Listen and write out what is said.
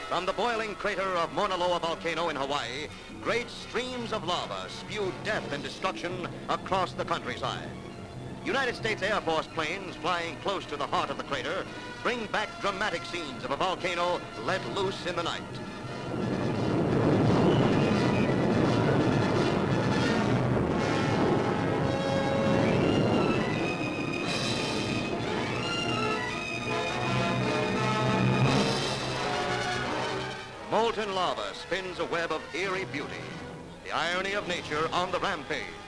From the boiling crater of Mauna Loa volcano in Hawaii, great streams of lava spew death and destruction across the countryside. United States Air Force planes flying close to the heart of the crater bring back dramatic scenes of a volcano let loose in the night. Molten lava spins a web of eerie beauty. The irony of nature on the rampage.